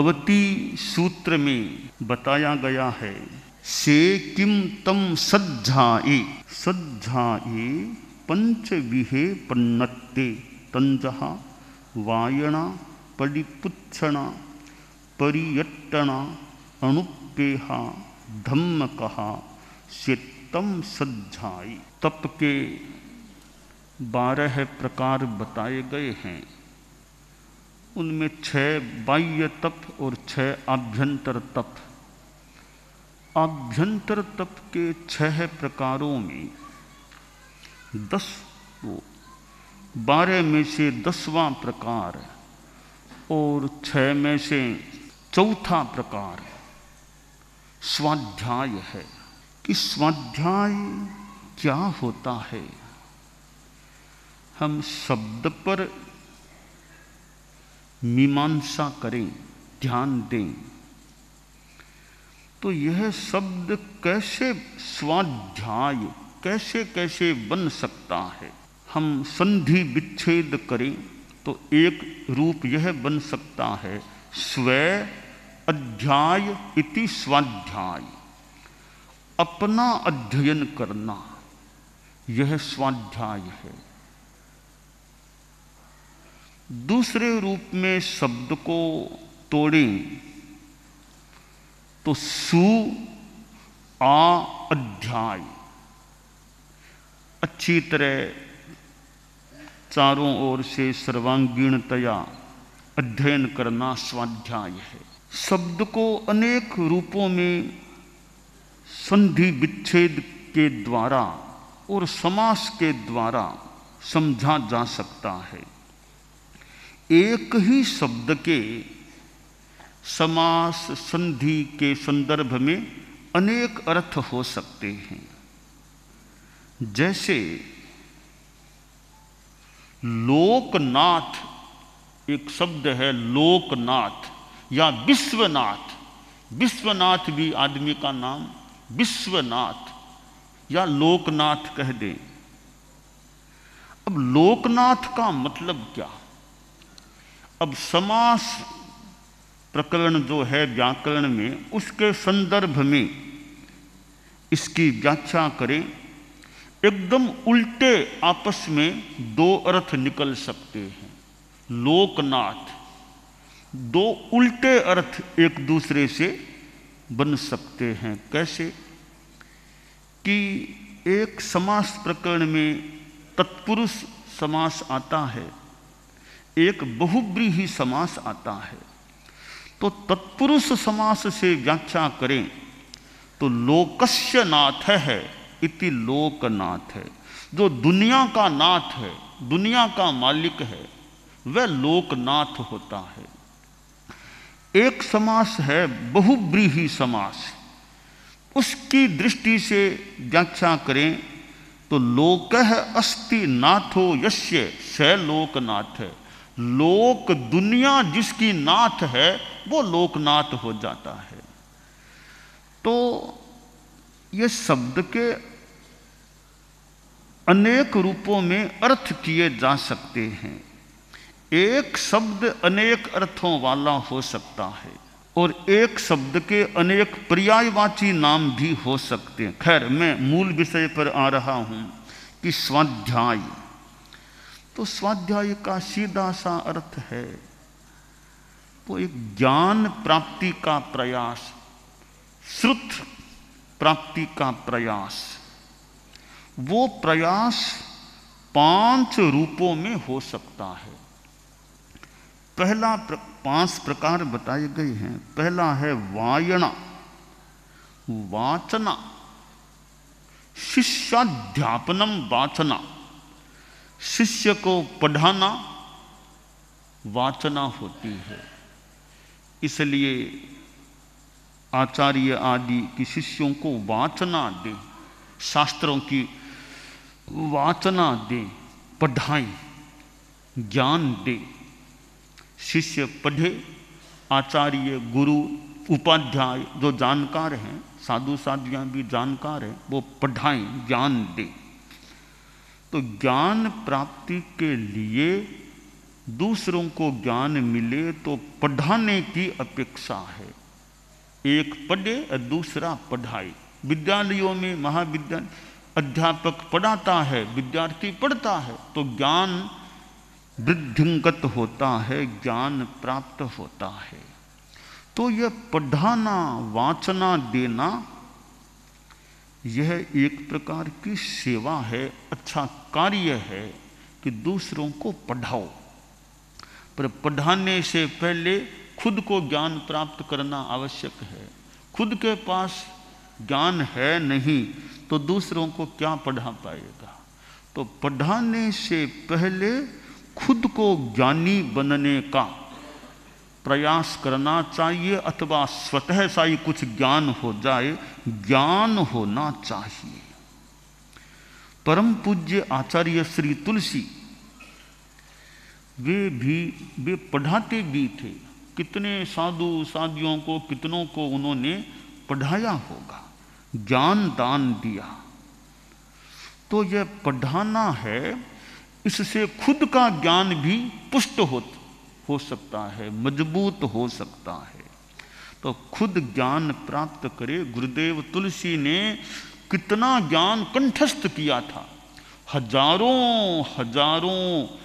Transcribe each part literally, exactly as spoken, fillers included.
भगवती सूत्र में बताया गया है, से किम तम सज्झाए सज्झाए पंचविहे पन्नत्ते तंजहा वायणा परिपुच्छना परियट्टना अणुपेहा धम्मकहा शेतम सज्झाई। तप के बारह प्रकार बताए गए हैं। उनमें छह बाह्य तप और छह आभ्यंतर तप। आभ्यंतर तप के छह प्रकारों में दस बारह में से दसवां प्रकार और छह में से चौथा प्रकार स्वाध्याय है। कि स्वाध्याय क्या होता है, हम शब्द पर मीमांसा करें, ध्यान दें तो यह शब्द कैसे स्वाध्याय कैसे कैसे बन सकता है। हम संधि विच्छेद करें तो एक रूप यह बन सकता है, स्व अध्याय इति स्वाध्याय, अपना अध्ययन करना, यह स्वाध्याय है। दूसरे रूप में शब्द को तोड़ें तो सु आ अध्याय, अच्छी तरह चारों ओर से सर्वांगीणतया अध्ययन करना स्वाध्याय है। शब्द को अनेक रूपों में संधि विच्छेद के द्वारा और समास के द्वारा समझा जा सकता है। एक ही शब्द के समास संधि के संदर्भ में अनेक अर्थ हो सकते हैं। जैसे लोकनाथ, एक शब्द है लोकनाथ या विश्वनाथ। विश्वनाथ भी आदमी का नाम, विश्वनाथ या लोकनाथ कह दें। अब लोकनाथ का मतलब क्या? अब समास प्रकरण जो है व्याकरण में, उसके संदर्भ में इसकी व्याख्या करें, एकदम उल्टे आपस में दो अर्थ निकल सकते हैं। लोकनाथ, दो उल्टे अर्थ एक दूसरे से बन सकते हैं। कैसे? कि एक समास प्रकरण में तत्पुरुष समास आता है, एक बहुव्रीहि समास आता है। तो तत्पुरुष समास से व्याख्या करें तो लोकस्य नाथ है इति लोकनाथ है। जो दुनिया का नाथ है, दुनिया का मालिक है, वह लोकनाथ होता है। एक समास है बहुव्रीहि समास, उसकी दृष्टि से व्याख्या करें तो लोकः अस्ति नाथो यस्य स लोकनाथ है। लोक, दुनिया जिसकी नाथ है वो लोकनाथ हो जाता है। तो ये शब्द के अनेक रूपों में अर्थ किए जा सकते हैं। एक शब्द अनेक अर्थों वाला हो सकता है और एक शब्द के अनेक पर्यायवाची नाम भी हो सकते हैं। खैर, मैं मूल विषय पर आ रहा हूं कि स्वाध्याय, तो स्वाध्याय का सीधा सा अर्थ है वो एक ज्ञान प्राप्ति का प्रयास, श्रुत प्राप्ति का प्रयास। वो प्रयास पांच रूपों में हो सकता है। पहला प्र, पांच प्रकार बताए गए हैं। पहला है वायना, वाचना, शिष्याध्यापनम वाचना, शिष्य को पढ़ाना वाचना होती है। इसलिए आचार्य आदि की शिष्यों को वाचना दे, शास्त्रों की वाचना दे, पढ़ाएं, ज्ञान दे। शिष्य पढ़े, आचार्य, गुरु, उपाध्याय जो जानकार हैं, साधु साधियाँ भी जानकार हैं, वो पढ़ाएं, ज्ञान दें। तो ज्ञान प्राप्ति के लिए दूसरों को ज्ञान मिले तो पढ़ाने की अपेक्षा है। एक पढ़े और दूसरा पढ़ाए। विद्यालयों में महाविद्यालय अध्यापक पढ़ाता है, विद्यार्थी पढ़ता है, तो ज्ञान वृद्धिंगत होता है, ज्ञान प्राप्त होता है। तो यह पढ़ाना, वाचना देना, यह एक प्रकार की सेवा है, अच्छा कार्य है कि दूसरों को पढ़ाओ। पर पढ़ाने से पहले खुद को ज्ञान प्राप्त करना आवश्यक है। खुद के पास ज्ञान है नहीं तो दूसरों को क्या पढ़ा पाएगा। तो पढ़ाने से पहले खुद को ज्ञानी बनने का प्रयास करना चाहिए, अथवा स्वतः सा ही कुछ ज्ञान हो जाए, ज्ञान होना चाहिए। परम पूज्य आचार्य श्री तुलसी वे भी वे पढ़ाते भी थे। कितने साधु साधियों को, कितनों को उन्होंने पढ़ाया होगा, ज्ञान दान दिया। तो यह पढ़ाना है, इससे खुद का ज्ञान भी पुष्ट हो हो सकता है, मजबूत हो सकता है। तो खुद ज्ञान प्राप्त करे। गुरुदेव तुलसी ने कितना ज्ञान कंठस्थ किया था, हजारों हजारों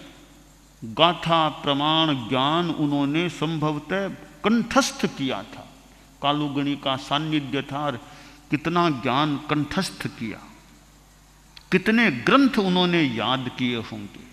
गाथा प्रमाण ज्ञान उन्होंने संभवतः कंठस्थ किया था। कालुगणी का सान्निध्य था और कितना ज्ञान कंठस्थ किया, कितने ग्रंथ उन्होंने याद किए होंगे।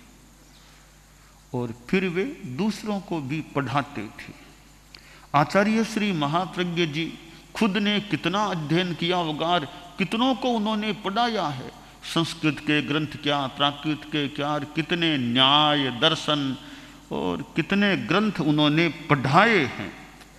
और फिर वे दूसरों को भी पढ़ाते थे। आचार्य श्री महाप्रज्ञ जी खुद ने कितना अध्ययन किया होगा और कितनों को उन्होंने पढ़ाया है। संस्कृत के ग्रंथ क्या, प्राकृत के क्या, कितने न्याय दर्शन और कितने ग्रंथ उन्होंने पढ़ाए हैं।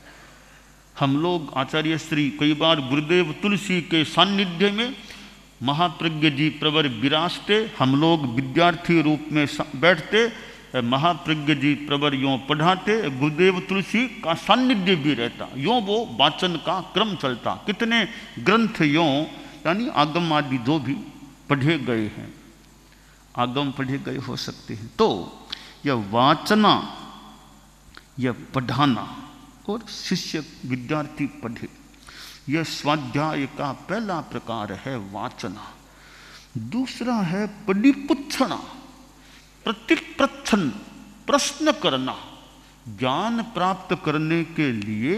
हम लोग आचार्य श्री कई बार गुरुदेव तुलसी के सान्निध्य में महाप्रज्ञ जी प्रवर विराजते, हम लोग विद्यार्थी रूप में बैठते, महाप्रज्ञ जी प्रवर यों पढ़ाते, गुरुदेव तुलसी का सान्निध्य भी रहता, यों वो वाचन का क्रम चलता। कितने ग्रंथ यों यानी आगम आदि जो भी पढ़े गए हैं, आगम पढ़े गए हो सकते हैं। तो यह वाचना, यह पढ़ाना और शिष्य विद्यार्थी पढ़े, यह स्वाध्याय का पहला प्रकार है वाचना। दूसरा है परिपुच्छना, प्रतिप्रच्छन, प्रश्न करना। ज्ञान प्राप्त करने के लिए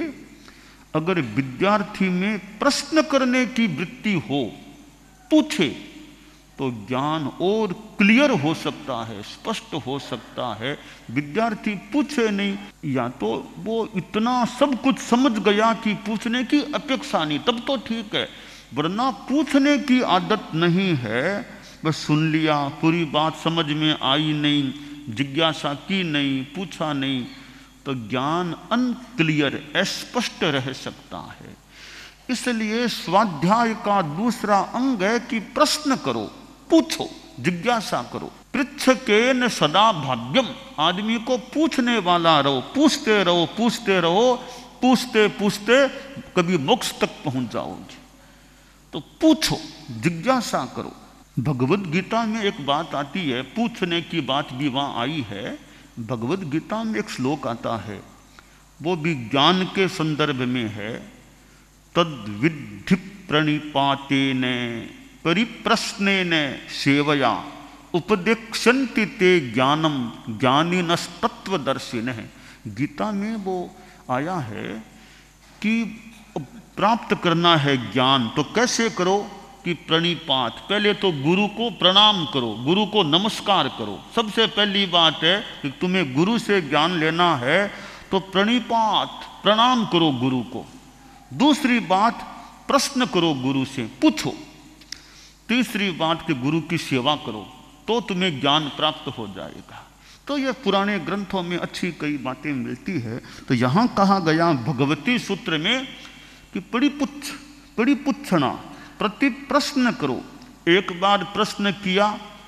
अगर विद्यार्थी में प्रश्न करने की वृत्ति हो, पूछे, तो ज्ञान और क्लियर हो सकता है, स्पष्ट हो सकता है। विद्यार्थी पूछे नहीं, या तो वो इतना सब कुछ समझ गया कि पूछने की अपेक्षा नहीं, तब तो ठीक है, वरना पूछने की आदत नहीं है, बस सुन लिया, पूरी बात समझ में आई नहीं, जिज्ञासा की नहीं, पूछा नहीं, तो ज्ञान अनक्लियर, अस्पष्ट रह सकता है। इसलिए स्वाध्याय का दूसरा अंग है कि प्रश्न करो, पूछो, जिज्ञासा करो। पृच्छकेन सदा भाग्यम, आदमी को पूछने वाला रहो, पूछते रहो, पूछते रहो, पूछते पूछते कभी मोक्ष तक पहुंच जाओगे। तो पूछो, जिज्ञासा करो। भगवद गीता में एक बात आती है, पूछने की बात भी वहां आई है। भगवद गीता में एक श्लोक आता है, वो भी ज्ञान के संदर्भ में है। तद विद्धि प्रणिपातेन परिप्रश्नेन सेवया उपदेक्षन्ति ते ज्ञानम ज्ञानिनस्तत्वदर्शिनः। गीता में वो आया है कि प्राप्त करना है ज्ञान, तो कैसे करो कि प्रणिपात, पहले तो गुरु को प्रणाम करो, गुरु को नमस्कार करो। सबसे पहली बात है कि तुम्हें गुरु से ज्ञान लेना है तो प्रणिपात, प्रणाम करो गुरु को। दूसरी बात, प्रश्न करो, गुरु से पूछो। तीसरी बात कि गुरु की सेवा करो, तो तुम्हें ज्ञान प्राप्त हो जाएगा। तो यह पुराने ग्रंथों में अच्छी कई बातें मिलती है। तो यहाँ कहा गया भगवती सूत्र में कि परिपुच्छ, परिपुच्छना, प्रति प्रश्न करो। एक बार प्रश्न किया,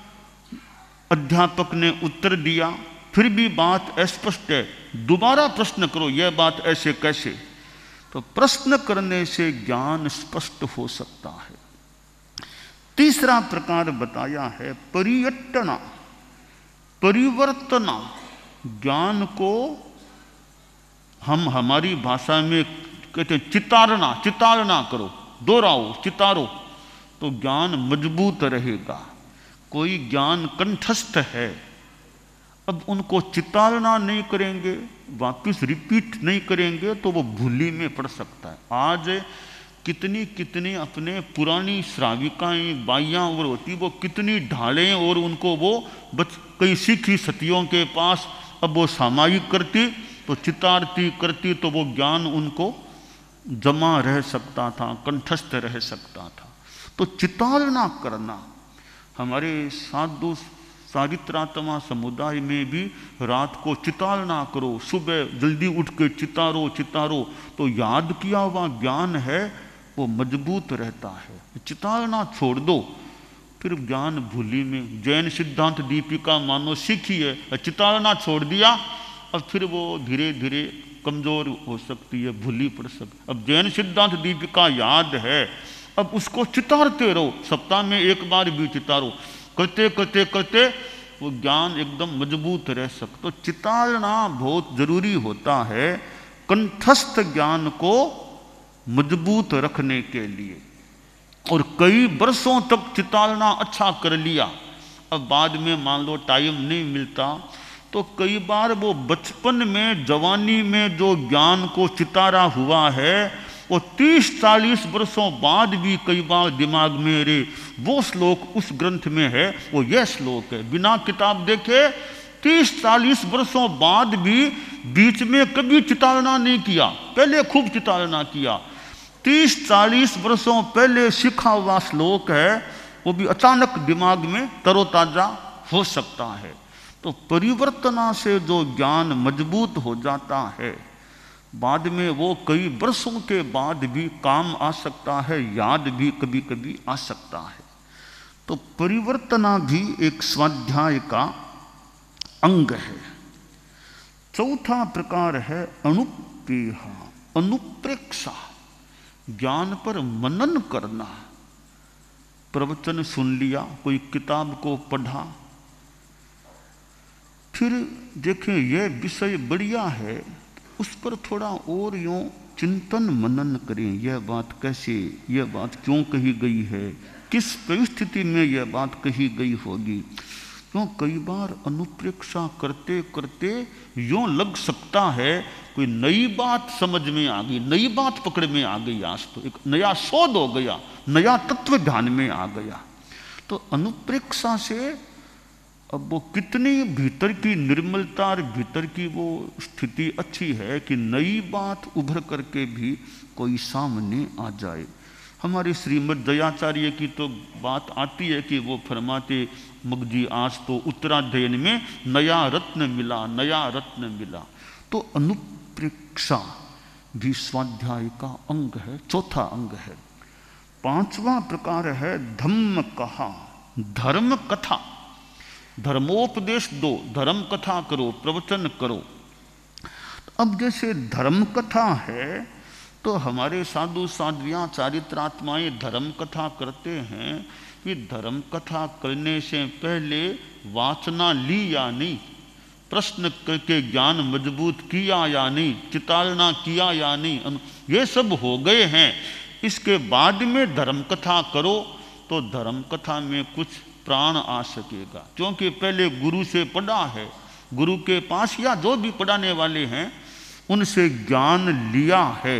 अध्यापक ने उत्तर दिया, फिर भी बात अस्पष्ट है, दोबारा प्रश्न करो, यह बात ऐसे कैसे। तो प्रश्न करने से ज्ञान स्पष्ट हो सकता है। तीसरा प्रकार बताया है परियट्टना, परिवर्तना, ज्ञान को हम हमारी भाषा में कहते हैं चितारना, चितारना करो, दोहराओ, चितारो, तो ज्ञान मजबूत रहेगा। कोई ज्ञान कंठस्थ है, अब उनको चितारना नहीं करेंगे, वापस रिपीट नहीं करेंगे तो वो भूली में पड़ सकता है। आज कितनी कितनी अपने पुरानी श्राविकाएं बाइयाँ और होती, वो कितनी ढालें और उनको वो बच कई सीखी सतियों के पास, अब वो सामायिक करती तो चितारती करती तो वो ज्ञान उनको जमा रह सकता था, कंठस्थ रह सकता था। तो चितारना करना, हमारे साधु चारित्रात्मा समुदाय में भी रात को चितारना करो, सुबह जल्दी उठ के चितारो चितारो, तो याद किया हुआ ज्ञान है वो मजबूत रहता है। चितारना छोड़ दो फिर ज्ञान भूली में। जैन सिद्धांत दीपिका मानो सीखी है, चितारना छोड़ दिया अब फिर वो धीरे धीरे कमजोर हो सकती है, भूली पड़ सकती। अब जैन सिद्धांत दीपिका याद है, अब उसको चितारते रहो, सप्ताह में एक बार भी चितारो, करते करते करते वो ज्ञान एकदम मजबूत रह सकता। तो चितारना बहुत जरूरी होता है कंठस्थ ज्ञान को मजबूत रखने के लिए। और कई वर्षों तक चितारना अच्छा कर लिया, अब बाद में मान लो टाइम नहीं मिलता, तो कई बार वो बचपन में जवानी में जो ज्ञान को चितारा हुआ है वो तीस चालीस वर्षों बाद भी कई बार दिमाग में रे वो श्लोक उस ग्रंथ में है, वो यह श्लोक है। बिना किताब देखे तीस चालीस वर्षों बाद भी बीच में कभी चितारना नहीं किया, पहले खूब चितारना किया। तीस चालीस वर्षों पहले सीखा हुआ श्लोक है, वो भी अचानक दिमाग में तरोताजा हो सकता है। तो परिवर्तना से जो ज्ञान मजबूत हो जाता है, बाद में वो कई वर्षों के बाद भी काम आ सकता है, याद भी कभी कभी आ सकता है। तो परिवर्तना भी एक स्वाध्याय का अंग है। चौथा प्रकार है अनुपेहा, अनुप्रेक्षा, ज्ञान पर मनन करना। प्रवचन सुन लिया, कोई किताब को पढ़ा, फिर देखें यह विषय बढ़िया है, उस पर थोड़ा और यूँ चिंतन मनन करें, यह बात कैसे, यह बात क्यों कही गई है, किस परिस्थिति में यह बात कही गई होगी। क्यों कई बार अनुप्रेक्षा करते करते यूँ लग सकता है कोई नई बात समझ में आ गई, नई बात पकड़ में आ गई, आज तो एक नया शोध हो गया, नया तत्व ध्यान में आ गया। तो अनुप्रेक्षा से अब वो कितनी भीतर की निर्मलता और भीतर की वो स्थिति अच्छी है कि नई बात उभर करके भी कोई सामने आ जाए। हमारे श्रीमद् दयाचार्य की तो बात आती है कि वो फरमाते मगजी आज तो उत्तराध्ययन में नया रत्न मिला, नया रत्न मिला। तो अनुप्रेक्षा भी स्वाध्याय का अंग है, चौथा अंग है। पांचवा प्रकार है धम्म कहा, धर्म कथा। धर्मोपदेश दो, धर्म कथा करो, प्रवचन करो। अब जैसे धर्म कथा है तो हमारे साधु साध्वियाँ चारित्रात्माएं धर्म कथा करते हैं कि धर्म कथा करने से पहले वासना ली या नहीं, प्रश्न करके ज्ञान मजबूत किया या नहीं, चितारना किया या नहीं, ये सब हो गए हैं। इसके बाद में धर्म कथा करो तो धर्म कथा में कुछ प्राण आ सकेगा, क्योंकि पहले गुरु से पढ़ा है, गुरु के पास या जो भी पढ़ाने वाले हैं उनसे ज्ञान लिया है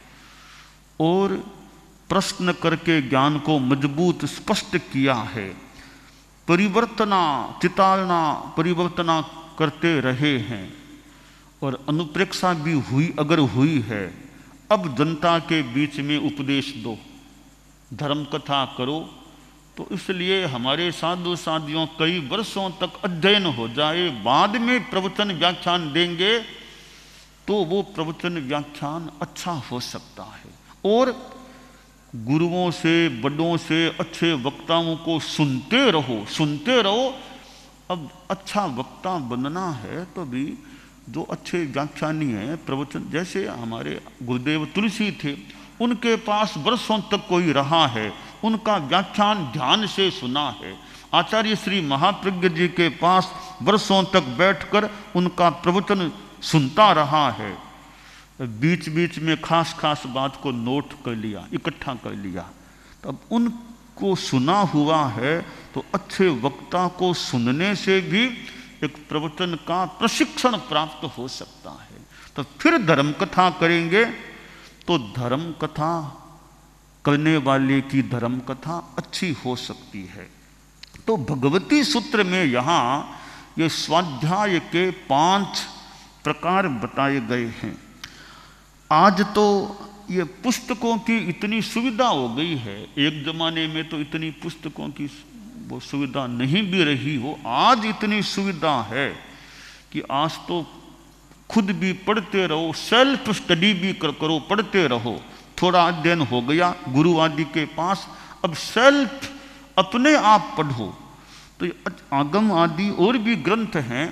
और प्रश्न करके ज्ञान को मजबूत स्पष्ट किया है। परिवर्तना चितारना परिवर्तना करते रहे हैं और अनुप्रेक्षा भी हुई, अगर हुई है, अब जनता के बीच में उपदेश दो, धर्म कथा करो। तो इसलिए हमारे साधु साधियों कई वर्षों तक अध्ययन हो जाए, बाद में प्रवचन व्याख्यान देंगे तो वो प्रवचन व्याख्यान अच्छा हो सकता है। और गुरुओं से, बड़ों से, अच्छे वक्ताओं को सुनते रहो, सुनते रहो। अब अच्छा वक्ता बनना है तो भी जो अच्छे व्याख्यानी हैं, प्रवचन, जैसे हमारे गुरुदेव तुलसी थे, उनके पास वर्षों तक कोई रहा है उनका व्याख्यान ध्यान से सुना है। आचार्य श्री महाप्रज्ञ जी के पास वर्षों तक बैठकर उनका प्रवचन सुनता रहा है। बीच बीच में खास खास बात को नोट कर लिया, इकट्ठा कर लिया। तब उनको सुना हुआ है तो अच्छे वक्ता को सुनने से भी एक प्रवचन का प्रशिक्षण प्राप्त हो सकता है। तो फिर धर्म कथा करेंगे तो धर्म कथा करने वाले की धर्म कथा अच्छी हो सकती है। तो भगवती सूत्र में यहाँ ये स्वाध्याय के पांच प्रकार बताए गए हैं। आज तो ये पुस्तकों की इतनी सुविधा हो गई है, एक जमाने में तो इतनी पुस्तकों की वो सुविधा नहीं भी रही हो। आज इतनी सुविधा है कि आज तो खुद भी पढ़ते रहो, सेल्फ स्टडी भी कर करो, पढ़ते रहो। थोड़ा अध्ययन हो गया गुरु आदि के पास, अब सेल्फ अपने आप पढ़ो। तो आगम आदि और भी ग्रंथ हैं,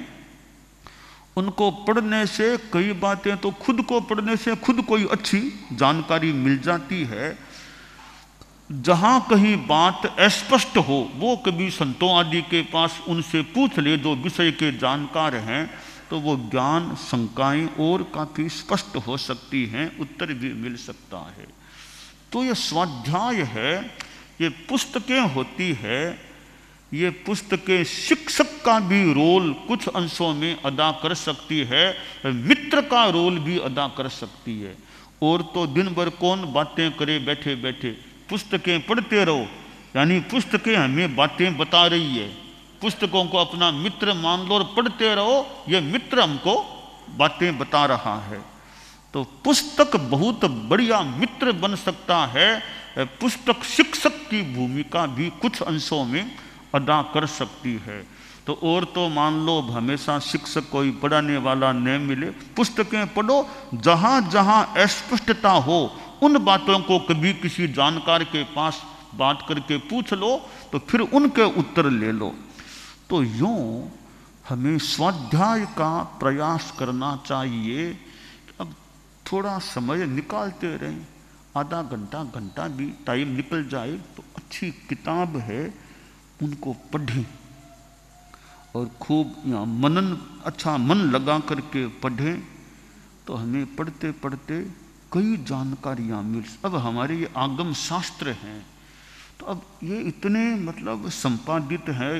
उनको पढ़ने से कई बातें तो खुद को पढ़ने से खुद कोई अच्छी जानकारी मिल जाती है। जहाँ कहीं बात अस्पष्ट हो वो कभी संतों आदि के पास उनसे पूछ ले जो विषय के जानकार हैं, तो वो ज्ञान शंकाएं और काफ़ी स्पष्ट हो सकती हैं, उत्तर भी मिल सकता है। तो ये स्वाध्याय है, ये पुस्तकें होती है, ये पुस्तकें शिक्षक का भी रोल कुछ अंशों में अदा कर सकती है, मित्र का रोल भी अदा कर सकती है। और तो दिन भर कौन बातें करे बैठे बैठे, पुस्तकें पढ़ते रहो, यानी पुस्तकें हमें बातें बता रही है। पुस्तकों को अपना मित्र मान लो और पढ़ते रहो, ये मित्र हमको बातें बता रहा है। तो पुस्तक बहुत बढ़िया मित्र बन सकता है। पुस्तक शिक्षक की भूमिका भी कुछ अंशों में अदा कर सकती है। तो और तो मान लो हमेशा शिक्षक कोई पढ़ाने वाला न मिले, पुस्तकें पढ़ो, जहाँ जहाँ अस्पष्टता हो उन बातों को कभी किसी जानकार के पास बात करके पूछ लो, तो फिर उनके उत्तर ले लो। तो यूँ हमें स्वाध्याय का प्रयास करना चाहिए। अब थोड़ा समय निकालते रहें, आधा घंटा घंटा भी टाइम निकल जाए तो अच्छी किताब है, उनको पढ़ें और खूब यहाँ मनन, अच्छा मन लगा करके पढ़ें, तो हमें पढ़ते पढ़ते कई जानकारियाँ मिल। अब हमारे ये आगम शास्त्र हैं, तो अब ये इतने मतलब संपादित है,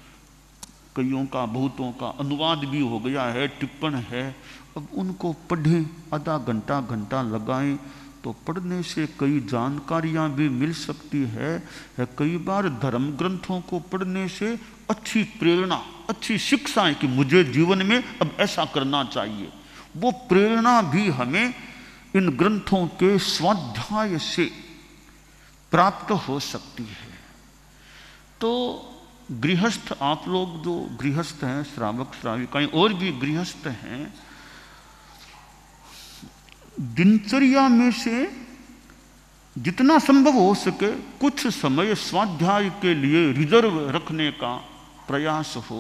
कईयों का बहुतों का अनुवाद भी हो गया है, टिप्पण है। अब उनको पढ़ें, आधा घंटा घंटा लगाएं, तो पढ़ने से कई जानकारियाँ भी मिल सकती है। कई बार धर्म ग्रंथों को पढ़ने से अच्छी प्रेरणा, अच्छी शिक्षा है कि मुझे जीवन में अब ऐसा करना चाहिए, वो प्रेरणा भी हमें इन ग्रंथों के स्वाध्याय से प्राप्त हो सकती है। तो गृहस्थ, आप लोग जो गृहस्थ हैं, श्रावक श्राविकाएं और भी गृहस्थ हैं, दिनचर्या में से जितना संभव हो सके कुछ समय स्वाध्याय के लिए रिजर्व रखने का प्रयास हो।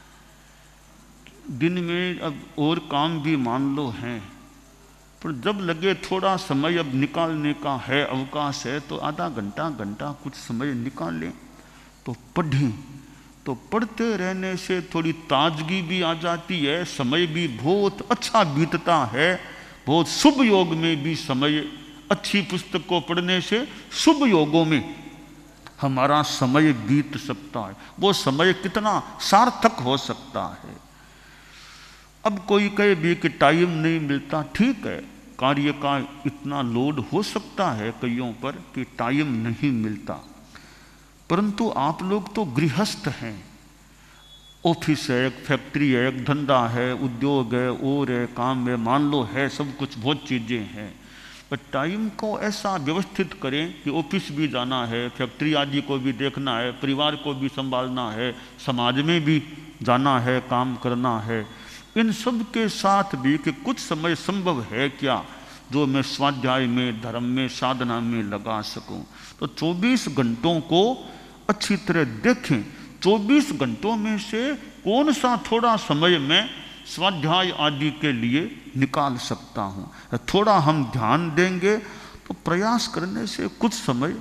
दिन में अब और काम भी मान लो हैं, पर जब लगे थोड़ा समय अब निकालने का है, अवकाश है, तो आधा घंटा घंटा कुछ समय निकालें तो पढ़ें। तो पढ़ते रहने से थोड़ी ताजगी भी आ जाती है, समय भी बहुत अच्छा बीतता है। बहुत शुभ योग में भी समय, अच्छी पुस्तक को पढ़ने से शुभ योगों में हमारा समय बीत सकता है। वो समय कितना सार्थक हो सकता है। अब कोई कहे भी कि टाइम नहीं मिलता, ठीक है, कार्य का इतना लोड हो सकता है कईयों पर कि टाइम नहीं मिलता, परंतु आप लोग तो गृहस्थ हैं, ऑफिस है, एक फैक्ट्री है, एक धंधा है, उद्योग है, और है, काम है, मान लो है, सब कुछ बहुत चीज़ें हैं। पर टाइम को ऐसा व्यवस्थित करें कि ऑफिस भी जाना है, फैक्ट्री आदि को भी देखना है, परिवार को भी संभालना है, समाज में भी जाना है, काम करना है। इन सब के साथ भी कि कुछ समय संभव है क्या जो मैं स्वाध्याय में, धर्म में, साधना में लगा सकूं। तो चौबीस घंटों को अच्छी तरह देखें। चौबीस घंटों में से कौन सा थोड़ा समय मैं स्वाध्याय आदि के लिए निकाल सकता हूँ। थोड़ा हम ध्यान देंगे तो प्रयास करने से कुछ समय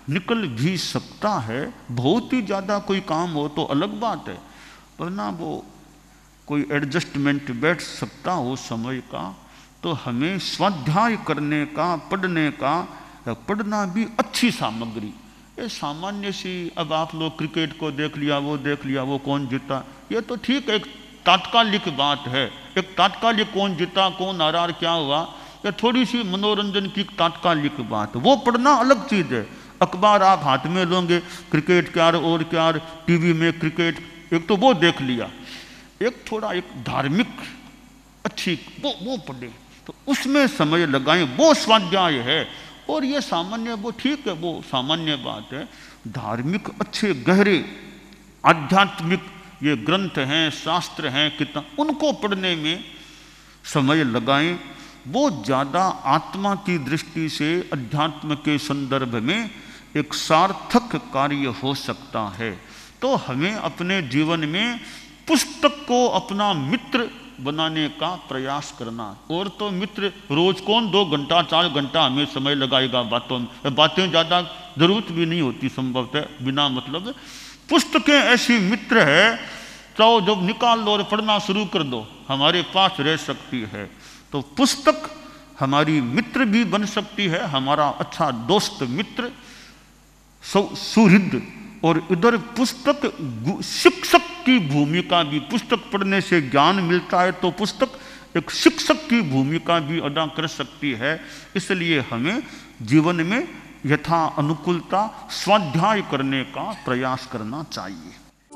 निकल भी सकता है। बहुत ही ज़्यादा कोई काम हो तो अलग बात है, वरना वो कोई एडजस्टमेंट बैठ सकता हो समय का। तो हमें स्वाध्याय करने का, पढ़ने का, पढ़ना भी अच्छी सामग्री। ये सामान्य सी, अब आप लोग क्रिकेट को देख लिया, वो देख लिया, वो कौन जीता, ये तो ठीक है, एक तात्कालिक बात है। एक तात्कालिक कौन जीता, कौन हारा, क्या हुआ, ये थोड़ी सी मनोरंजन की तात्कालिक बात, वो पढ़ना अलग चीज़ है। अखबार आप हाथ में लोगे, क्रिकेट क्या और क्या, टीवी में क्रिकेट, एक तो वो देख लिया। एक थोड़ा एक धार्मिक अच्छी वो वो पढ़े, तो उसमें समय लगाएं, वो स्वाध्याय है। और ये सामान्य, वो ठीक है, वो सामान्य बात है। धार्मिक अच्छे गहरे आध्यात्मिक ये ग्रंथ हैं, शास्त्र हैं, किताब, उनको पढ़ने में समय लगाएं। वो ज़्यादा आत्मा की दृष्टि से अध्यात्म के संदर्भ में एक सार्थक कार्य हो सकता है। तो हमें अपने जीवन में पुस्तक को अपना मित्र बनाने का प्रयास करना। और तो मित्र रोज कौन दो घंटा चार घंटा हमें समय लगाएगा बातों में, बातें ज़्यादा ज़रूरत भी नहीं होती संभवतः, बिना मतलब। पुस्तकें ऐसी मित्र है, चाहो जब निकाल लो और पढ़ना शुरू कर दो, हमारे पास रह सकती है। तो पुस्तक हमारी मित्र भी बन सकती है, हमारा अच्छा दोस्त मित्र, सुहृद। और इधर पुस्तक शिक्षक की भूमिका भी, पुस्तक पढ़ने से ज्ञान मिलता है, तो पुस्तक एक शिक्षक की भूमिका भी अदा कर सकती है। इसलिए हमें जीवन में यथा अनुकूलता स्वाध्याय करने का प्रयास करना चाहिए।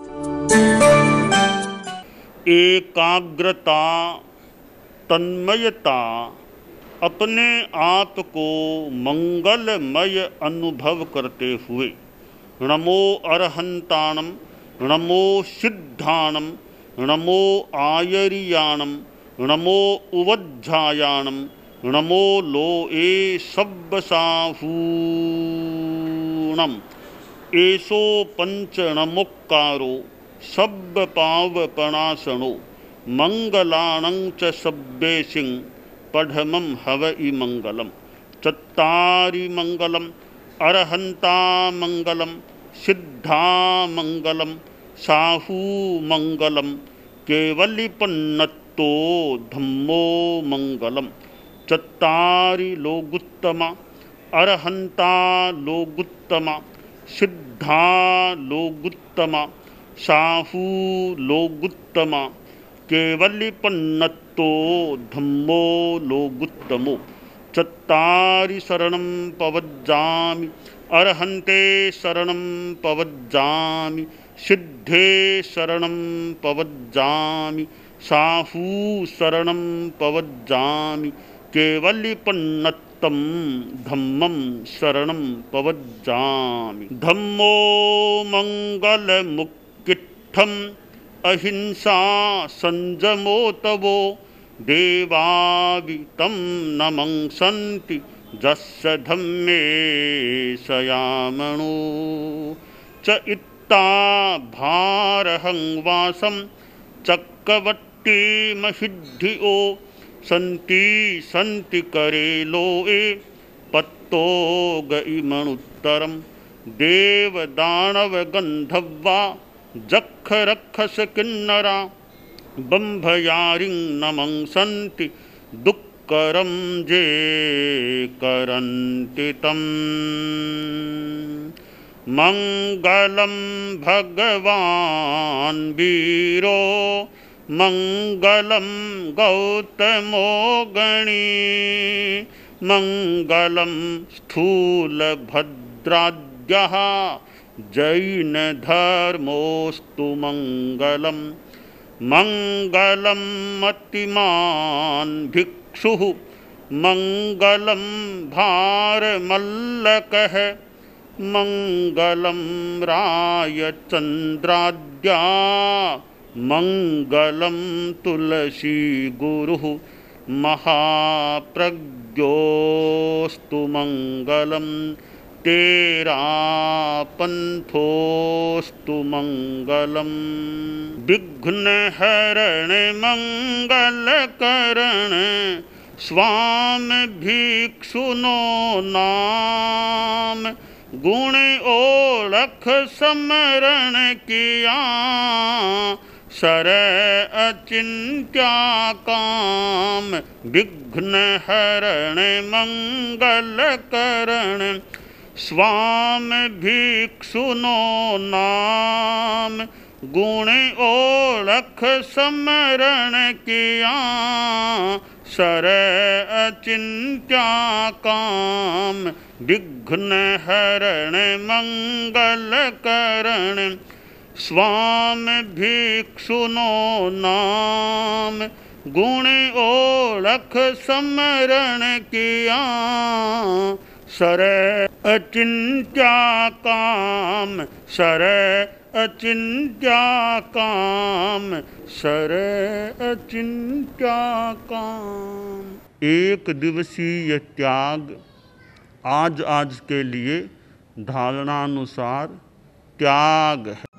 एकाग्रता, तन्मयता, अपने आप को मंगलमय अनुभव करते हुए नमो अरहंताणम, नमो सिद्धाणम, नमो आयरियाणम, नमो उवज्झायाणम, नमो लोए सब्बसाहूणम, एसो पंच नमोक्कारो सब्ब पावपणासनो, मंगलाणं च सब्बेसिं पढ़मं हवइ मंगलम। चत्तारि मंगलम, अरहंता मंगलम, सिद्धा मंगलम, साहू मंगलम, केवलिपन्नतो धम्मो मंगलम। चत्तारि लोगुत्तमा, अरहंता लोगुत्तमा, सिद्धा लोगुत्तमा, साहू लोगुत्तमा, केवलिपन्नतो धम्मो लोगुत्तमो। चत्तारि शरणं पवज्जामि, अरहन्ते शरणं पवज्जामि, सिद्धे शरणं पवज्जामि, साहू शरणं पवज्जामि, केवलिपन्नतं धम्मं शरणं पवज्जामि। धम्मो मंगलमुक्किट्ठम्, अहिंसा संजमो तवो, देवावितं नमंसन्ति जस्य धम्मे सयामणो। च इत्ता भारहं वासं चक्रवट्टी महिद्धिओ, सन्ति सन्ति करे लोए पत्तो गइमणुत्तरम्। देवदानव गन्धर्वा जक्ष रक्षस किन्नरा, बंभयारिं नमंसन्ति दुक्करं जे करन्ति तम्। मंगलं भगवान् वीरो, मंगलं गौतमो गणी, मंगलं स्थूलभद्राद्यः जैन धर्मोस्तु मंगलम्। मंगलं मतिमान् भिक्षुः, मंगलं भारमल्लकः, मंगलं रायचन्द्राद्या, मंगलं तुलसी गुरुः, महाप्रज्ञोस्तु मंगलम्। तेरा पंथोस्तु मंगलम्। विघ्न हरण मंगल करण, स्वाम भिक्षुनो नाम, गुण ओलख समरण किया, सर अचिंत्या काम, विघ्न हरण मंगल करण, स्वाम भिक्षुनो नाम, गुण ओलख समरण किया, सर अचिंत्या काम, विघ्न हरण मंगल करण, स्वाम भिक्षुनो नाम, गुण ओलख समरण किया, सर अचिंत्या काम, सर अचिंत्या काम, सर अचिंत्या काम। एक दिवसीय त्याग आज आज के लिए धारणानुसार त्याग है।